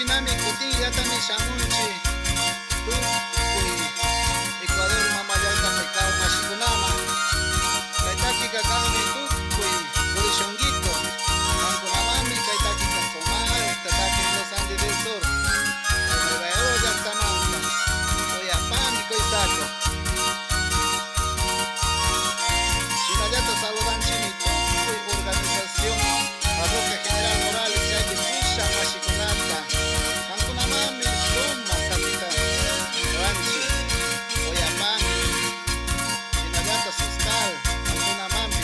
Shinami Kutilla también Shamunchi Tukuy Ecuador Mamayalta Pecao Mashikunama Kaitaki Kakami Tukuy Gorishonguito Mankunamami Kaitaki Kakomar Tataki Los Andes del Sur Nueva Eoya Tamanta Oyapami Koitako Shinayata Saludan Chini Tukuy Organización Parroquia General Morales Yaki Pusha Mashikunata Kankunamami Suma Samita Ranchi Oyapami Shinayata Suscal Kankunamami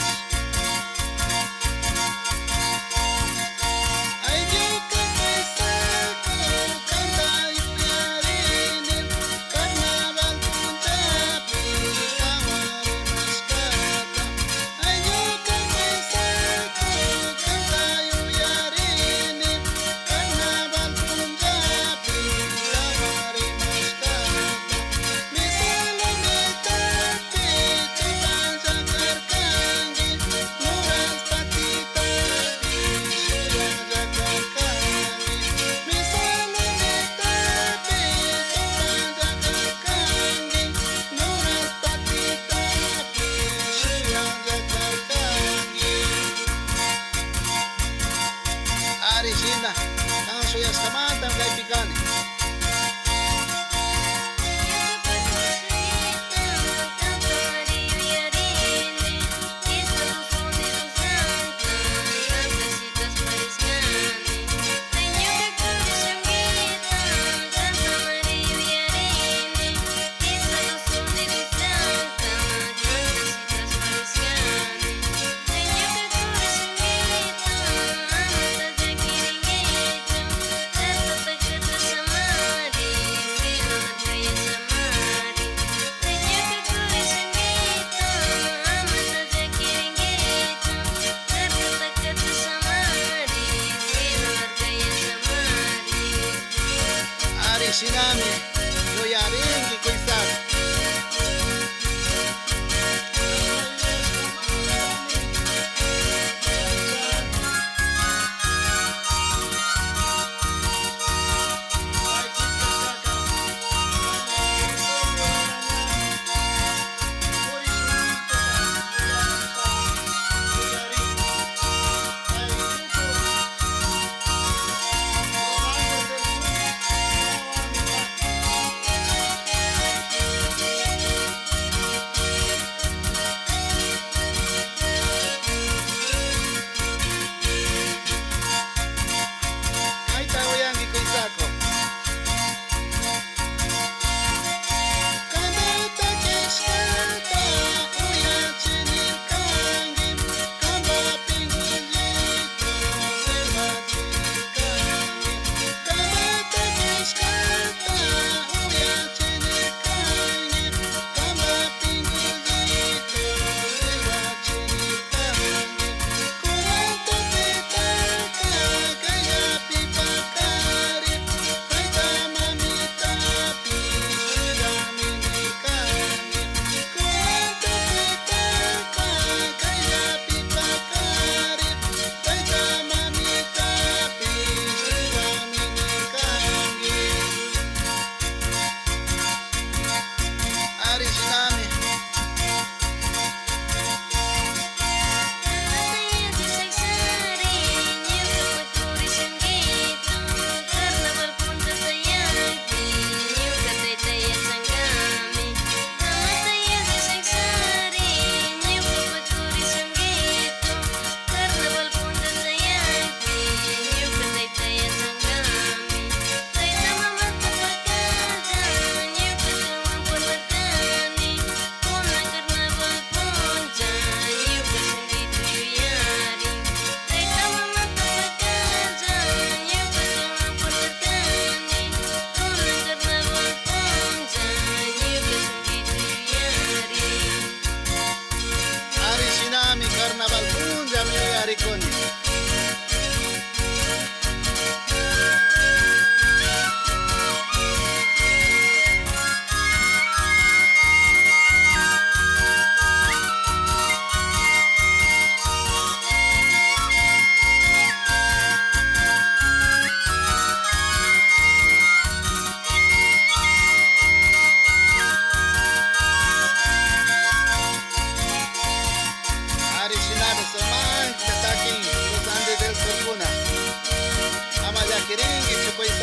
Ay yo que me saco canta yuyarini Carnaval Punjabi Kamari Mascata Ay yo que me saco canta yuyarini Carnaval Punjabi Kamari Mascata Mi solo mi tapi tu banja karkangi Nuras patita Shirang jakarkangi Mi solo mi tapi tu banja karkangi Nuras patita Shirang jakarkangi Ari Shina Kang suyas kamata kay Pikani Ari Shinami Yoyaringi Koisak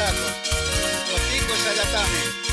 Caraco, Cotico Sagatame.